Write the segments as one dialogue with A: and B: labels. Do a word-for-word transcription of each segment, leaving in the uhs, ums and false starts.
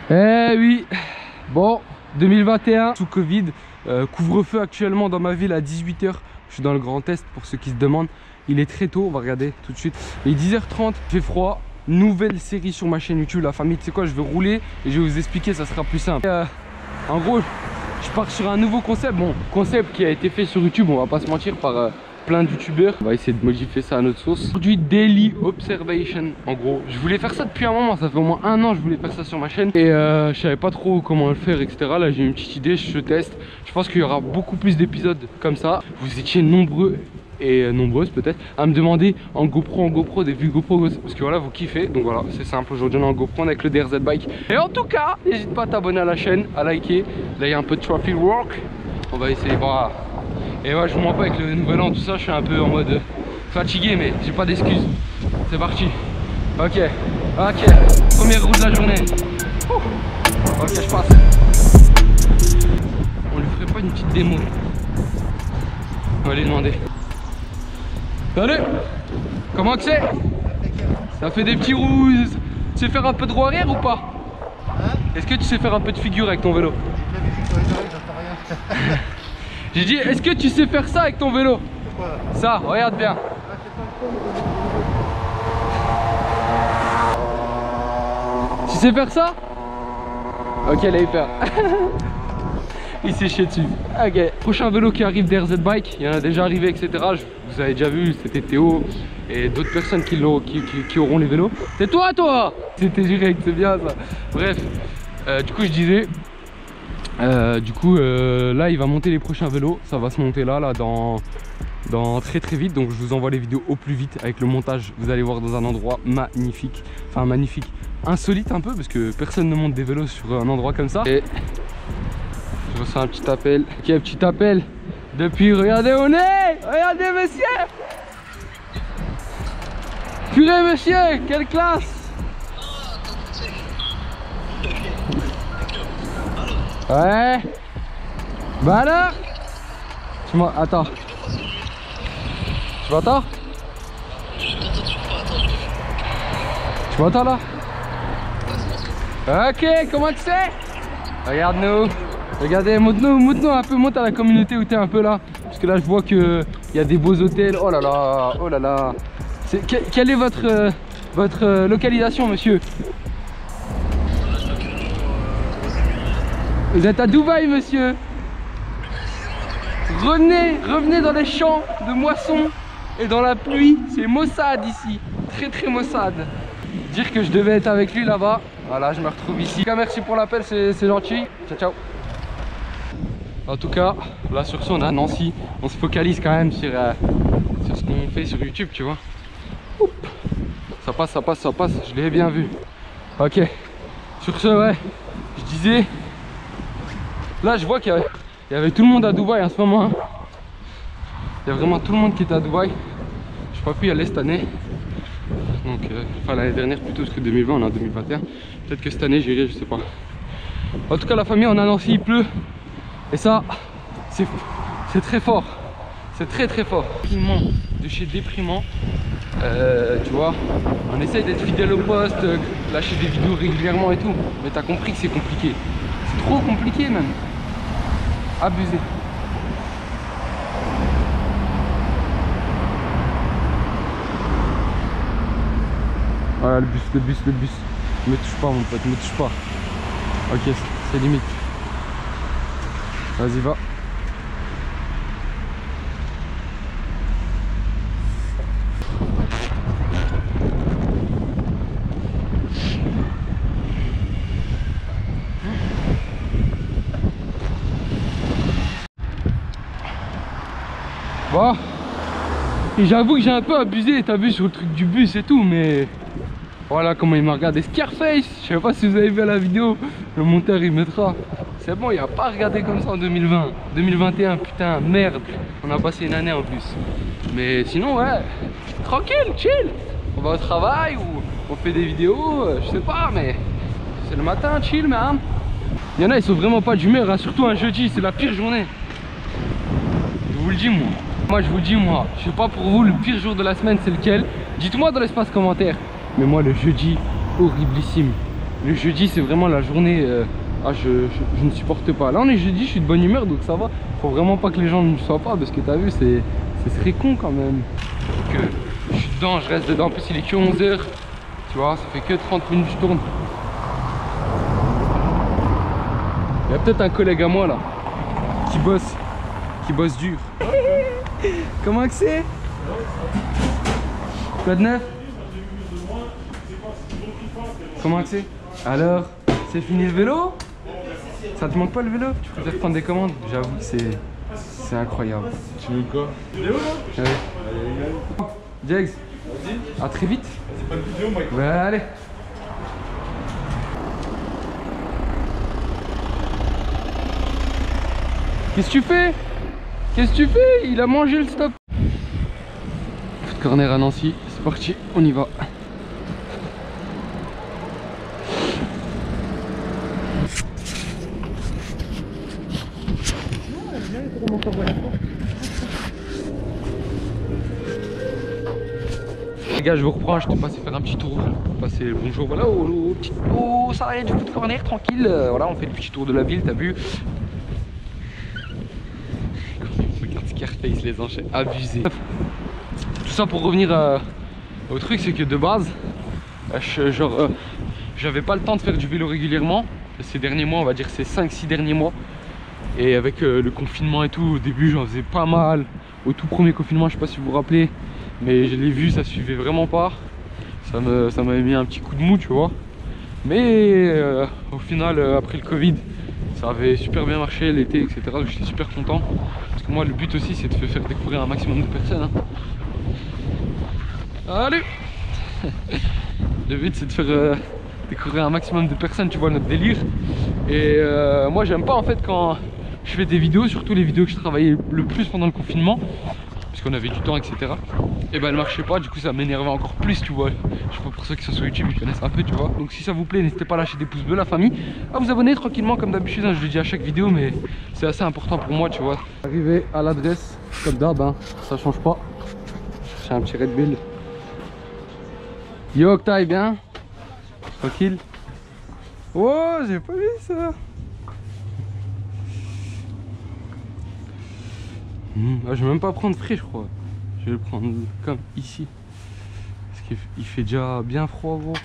A: Eh oui, bon, deux mille vingt et un, sous Covid, euh, couvre-feu actuellement dans ma ville à dix-huit heures. Je suis dans le Grand Est pour ceux qui se demandent. Il est très tôt, on va regarder tout de suite. Il est dix heures trente, il fait froid. Nouvelle série sur ma chaîne YouTube, la famille. Tu sais quoi, je vais rouler et je vais vous expliquer, ça sera plus simple. Euh, en gros, je pars sur un nouveau concept. Bon, concept qui a été fait sur YouTube, on va pas se mentir, par euh, plein de youtubeurs. On va essayer de modifier ça à notre sauce. Aujourd'hui, Daily Observation. En gros, je voulais faire ça depuis un moment. Ça fait au moins un an que je voulais faire ça sur ma chaîne. Et euh, je savais pas trop comment le faire, et cetera. Là, j'ai une petite idée, je teste. Je pense qu'il y aura beaucoup plus d'épisodes comme ça. Vous étiez nombreux et nombreuses peut-être à me demander en GoPro, en GoPro, des vues GoPro, parce que voilà, vous kiffez. Donc voilà, c'est simple, aujourd'hui on est en GoPro avec le D R Z Bike. Et en tout cas, n'hésite pas à t'abonner à la chaîne, à liker. Là il y a un peu de traffic work, on va essayer, voilà. Et ouais, je vous mens pas, avec le nouvel an, tout ça, je suis un peu en mode fatigué, mais j'ai pas d'excuses. C'est parti. Ok, ok, première roue de la journée. Ouh. Ok, je passe. On lui ferait pas une petite démo? On va lui demander. Salut! Comment que c'est? Ça fait des petits roues. Tu sais faire un peu de roue arrière ou pas? Hein? Est-ce que tu sais faire un peu de figure avec ton vélo? J'ai dit, est-ce que tu sais faire ça avec ton vélo? Quoi? Ça, regarde bien. Tu sais faire ça? Ok, là il fait. Il s'est chié dessus. Ok. Prochain vélo qui arrive, D R Z Bike. Il y en a déjà arrivé, et cetera. Je, vous avez déjà vu, c'était Théo et d'autres personnes qui, qui, qui, qui auront les vélos. C'est toi, toi. C'était direct, c'est bien ça. Bref, euh, du coup, je disais, euh, du coup, euh, là, il va monter les prochains vélos. Ça va se monter là, là, dans, dans très très vite. Donc, je vous envoie les vidéos au plus vite avec le montage. Vous allez voir dans un endroit magnifique, enfin magnifique, insolite un peu, parce que personne ne monte des vélos sur un endroit comme ça. Et je reçois un petit appel. Ok, un petit appel depuis, regardez où on est. Regardez monsieur. Purée monsieur, quelle classe. Ouais. Bah alors. Tu m'as... Attends. Tu m'entends? Tu m'entends là? Ok, comment tu sais? Regarde-nous. Regardez, monte-nous, monte-nous un peu, monte à la communauté où t'es un peu là. Parce que là je vois qu'il y a des beaux hôtels. Oh là là, oh là là. Est, que, quelle est votre, euh, votre euh, localisation monsieur? Vous êtes à Dubaï monsieur. Revenez, revenez dans les champs de moissons et dans la pluie. C'est maussade ici, très très maussade. Dire que je devais être avec lui là-bas. Voilà, je me retrouve ici. En tout cas, merci pour l'appel, c'est gentil. Ciao, ciao. En tout cas, là sur ce, on est à Nancy. On se focalise quand même sur, euh, sur ce qu'on fait sur YouTube, tu vois. Oup. Ça passe, ça passe, ça passe. Je l'ai bien vu. Ok. Sur ce, ouais, je disais. Là, je vois qu'il y, y avait tout le monde à Dubaï en ce moment. Hein. Il y a vraiment tout le monde qui était à Dubaï. Je n'ai pas pu y aller cette année. Donc, euh, enfin l'année dernière plutôt, parce que deux mille vingt, on est en deux mille vingt et un. Peut-être que cette année j'irai, je sais pas. En tout cas, la famille, on a Nancy, il pleut. Et ça, c'est c'est très fort. C'est très très fort. Déprimant, de chez déprimant. Euh, tu vois, on essaye d'être fidèle au poste, euh, lâcher des vidéos régulièrement et tout. Mais t'as compris que c'est compliqué. C'est trop compliqué même. Abusé. Voilà le bus, le bus, le bus. Me touche pas mon pote, me touche pas. Ok, c'est limite. Vas-y, va. Bon. Et j'avoue que j'ai un peu abusé, t'as vu, sur le truc du bus et tout, mais... Voilà comment il m'a regardé. Scarface, je sais pas si vous avez vu la vidéo, le monteur il mettra. C'est bon, il a pas regardé comme ça en deux mille vingt. deux mille vingt et un, putain, merde. On a passé une année en plus. Mais sinon, ouais, tranquille, chill. On va au travail ou on fait des vidéos, je sais pas, mais c'est le matin, chill, man. Il y en a, ils sont vraiment pas d'humeur, hein. Surtout un jeudi, c'est la pire journée. Je vous le dis, moi. Moi, je vous dis, moi, je sais pas pour vous, le pire jour de la semaine, c'est lequel? Dites-moi dans l'espace commentaire. Mais moi, le jeudi, horriblissime. Le jeudi, c'est vraiment la journée. Euh, ah, je, je, je ne supporte pas. Là, on est jeudi, je suis de bonne humeur, donc ça va. Faut vraiment pas que les gens ne soient pas, parce que t'as vu, c'est ce serait con quand même. Donc, euh, je suis dedans, je reste dedans. En plus, il est que onze heures. Tu vois, ça fait que trente minutes que je tourne. Il y a peut-être un collègue à moi là qui bosse, qui bosse dur. Comment que c'est? Quoi de neuf? Comment que c'est? Alors, c'est fini le vélo? Ça te manque pas le vélo? Tu préfères prendre des commandes? J'avoue que c'est c'est incroyable.
B: Tu veux quoi? Vidéo là?
A: Ouais. Jags, vas-y. À très vite.
B: C'est pas une vidéo, Mike.
A: Ouais, allez. Qu'est-ce que tu fais? Qu'est-ce que tu fais? Il a mangé le stop. Foot corner à Nancy, c'est parti, on y va. Les gars, je vous reprends, je t'ai passé faire un petit tour, passer le bonjour, voilà, au, au petit au salarié du foot corner, tranquille, euh, voilà, on fait le petit tour de la ville, t'as vu? Regarde Scarface, les enchaînes, abusé. Tout ça pour revenir euh, au truc, c'est que de base, je, genre, euh, j'avais pas le temps de faire du vélo régulièrement, ces derniers mois, on va dire ces cinq six derniers mois. Et avec euh, le confinement et tout, au début j'en faisais pas mal. Au tout premier confinement, je sais pas si vous vous rappelez, mais je l'ai vu, ça suivait vraiment pas. Ça me, ça m'avait mis un petit coup de mou, tu vois. Mais euh, au final, euh, après le Covid, ça avait super bien marché l'été, et cetera. Donc j'étais super content. Parce que moi, le but aussi, c'est de faire découvrir un maximum de personnes. Hein. Allez. Le but, c'est de faire euh, découvrir un maximum de personnes, tu vois, notre délire. Et euh, moi, j'aime pas en fait quand je fais des vidéos, surtout les vidéos que je travaillais le plus pendant le confinement, parce qu'on avait du temps, et cetera. Et ben elles marchaient pas, du coup ça m'énervait encore plus, tu vois. Je sais pas, pour ceux qui sont sur YouTube, ils connaissent un peu, tu vois. Donc si ça vous plaît, n'hésitez pas à lâcher des pouces bleus, la famille, à vous abonner tranquillement comme d'habitude, hein, je le dis à chaque vidéo, mais c'est assez important pour moi, tu vois. Arrivé à l'adresse, comme d'hab, hein, ça change pas. J'ai un petit Red Bull. Yo Octave, bien? Tranquille? Oh, j'ai pas vu ça. Mmh, ah, je vais même pas prendre frais, je crois. Je vais le prendre comme ici. Parce qu'il fait déjà bien froid, gros.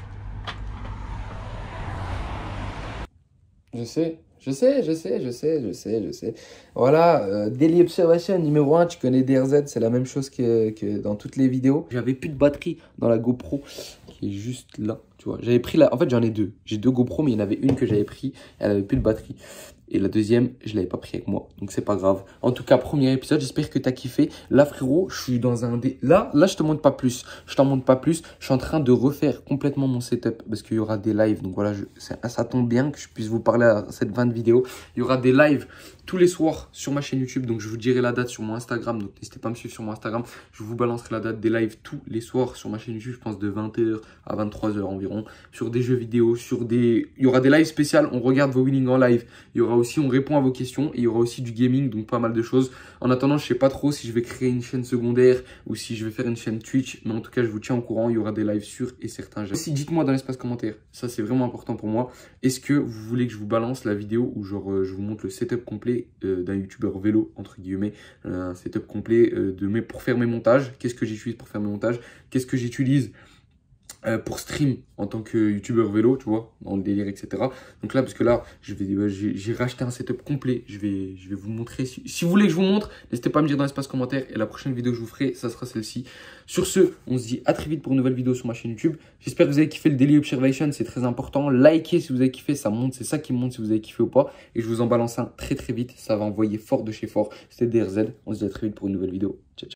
C: Je sais, je sais, je sais, je sais, je sais, je sais. Voilà, euh, Daily Observation numéro un, tu connais D R Z, c'est la même chose que, que dans toutes les vidéos. J'avais plus de batterie dans la GoPro qui est juste là, tu vois. J'avais pris la... En fait, j'en ai deux. J'ai deux GoPro, mais il y en avait une que j'avais pris, elle avait plus de batterie. Et la deuxième, je l'avais pas pris avec moi, donc c'est pas grave. En tout cas, premier épisode, j'espère que t'as kiffé. Là, frérot, je suis dans un... Dé... Là, là, je te montre pas plus. Je t'en montre pas plus. Je suis en train de refaire complètement mon setup parce qu'il y aura des lives. Donc voilà, je... ça tombe bien que je puisse vous parler à cette vingt vidéos. Il y aura des lives tous les soirs sur ma chaîne YouTube. Donc je vous dirai la date sur mon Instagram. Donc n'hésitez pas à me suivre sur mon Instagram. Je vous balancerai la date des lives tous les soirs sur ma chaîne YouTube. Je pense de vingt heures à vingt-trois heures environ. Sur des jeux vidéo, sur des... Il y aura des lives spéciales. On regarde vos winnings en live. Il y aura aussi, on répond à vos questions. Et il y aura aussi du gaming, donc pas mal de choses. En attendant, je sais pas trop si je vais créer une chaîne secondaire ou si je vais faire une chaîne Twitch. Mais en tout cas, je vous tiens au courant. Il y aura des lives sûrs et certains. Aussi, dites-moi dans l'espace commentaire. Ça, c'est vraiment important pour moi. Est-ce que vous voulez que je vous balance la vidéo où genre euh, je vous montre le setup complet euh, d'un youtubeur vélo, entre guillemets, euh, un setup complet euh, de mes, pour faire mes montages. Qu'est-ce que j'utilise pour faire mes montages? Qu'est-ce que j'utilise euh, pour stream en tant que youtubeur vélo, tu vois, dans le délire, et cetera. Donc là, parce que là, je vais, euh, j'ai racheté un setup complet. Je vais, je vais vous montrer. Si, si vous voulez que je vous montre, n'hésitez pas à me dire dans l'espace commentaire. Et la prochaine vidéo que je vous ferai, ça sera celle-ci. Sur ce, on se dit à très vite pour une nouvelle vidéo sur ma chaîne YouTube. J'espère que vous avez kiffé le Daily Observation, c'est très important. Likez si vous avez kiffé, ça monte, c'est ça qui monte si vous avez kiffé ou pas. Et je vous en balance un très très vite. Ça va envoyer fort de chez fort. C'était D R Z. On se dit à très vite pour une nouvelle vidéo. Ciao, ciao.